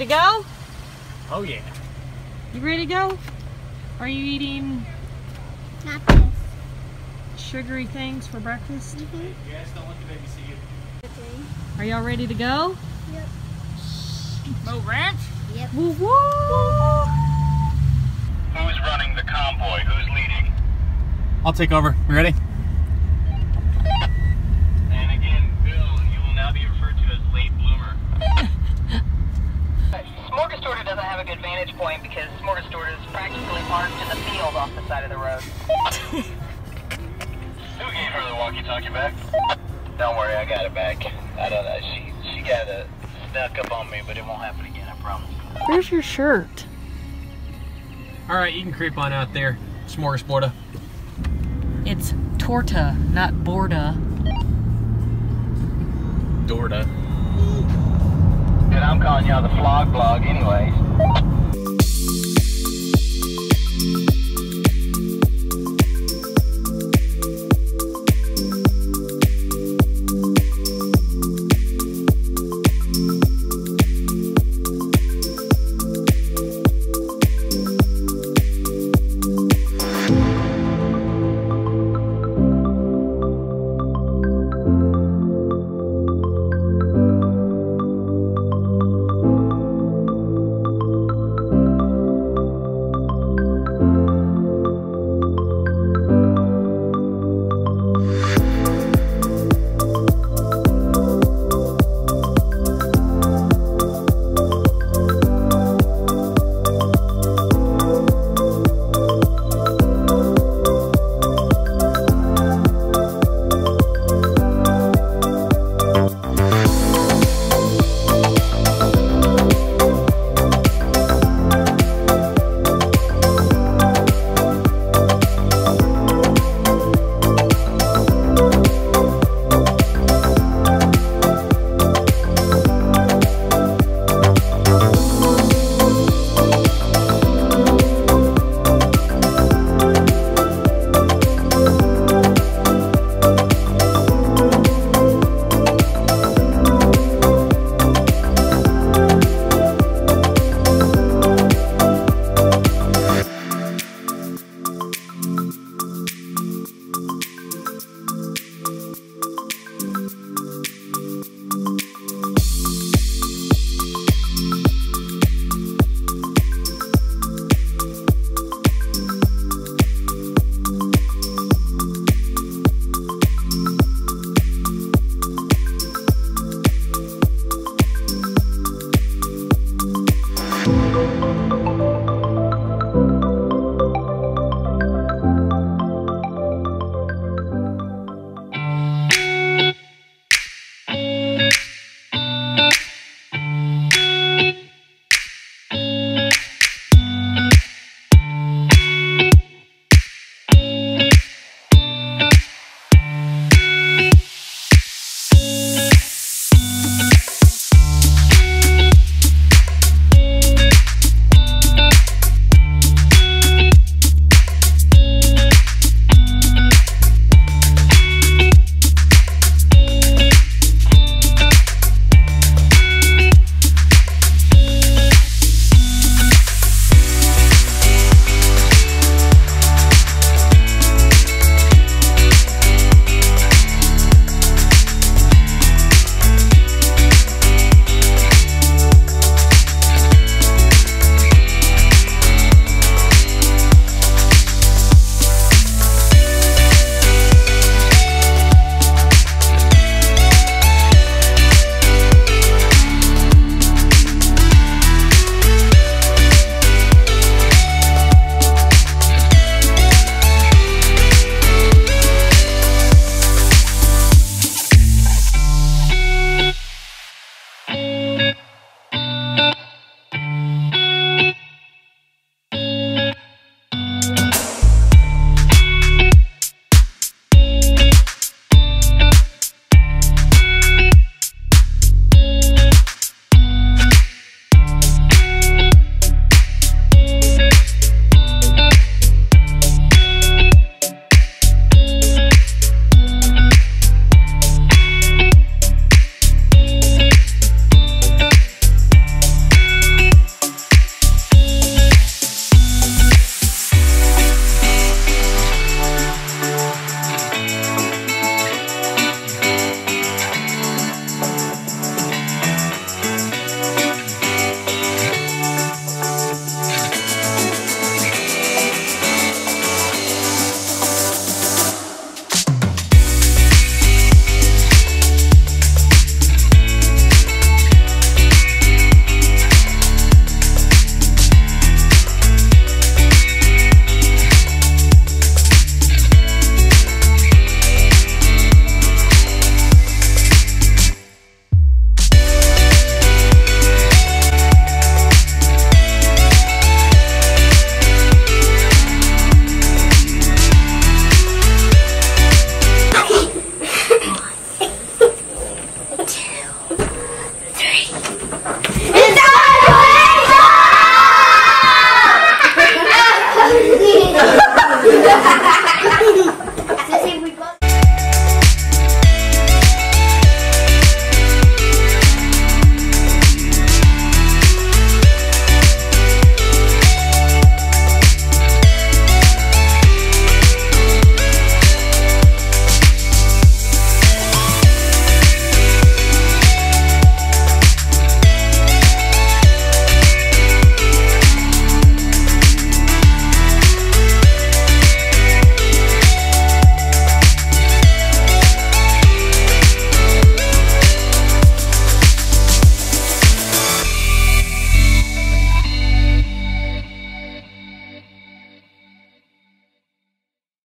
go? Oh yeah. You ready to go? Are you eating Not this. sugary things for breakfast? Mm-hmm. Yes, don't let the baby see you. Okay. Are y'all ready to go? Yep. Boat ranch? Yep. Woo woo! Who's running the convoy? Who's leading? I'll take over. You ready? And again, Bill, you will now be referred to as late bloomer. Smorgastorder doesn't have a good vantage point because Smorgastorder is practically parked in the field off the side of the road. Who gave her the walkie-talkie back? Don't worry, I got it back. I don't know. She got snuck up on me, but it won't happen again, I promise. Where's your shirt? Alright, you can creep on out there. Smorgasborda. It's torta, not borda. Dorda. And I'm calling y'all the flog blog anyways.